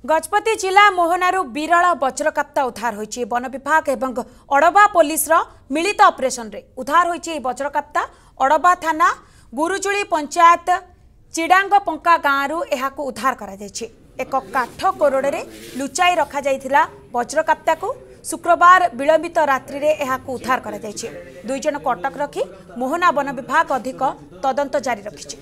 गजपति जिला मोहनारू विरल वज्रकाप्ता उद्धार होइछि। वन विभाग एवं अड़बा पुलिस मिलित ऑपरेशन रे उद्धार होइछि वज्रकाप्ता। अड़बा थाना गुरुजुली पंचायत चिडांगपंका गाँव एहाकु उद्धार करा जायछि। एक काठ कोरड़े रे लुचाई रखा जायथिला वज्रकाप्ता को शुक्रवार विलंबित रात्रि रे एहाकु उद्धार करा जायछि। दुई जन को अटक रखी मोहना वन विभाग अधिक तदंत जारी रखिछि।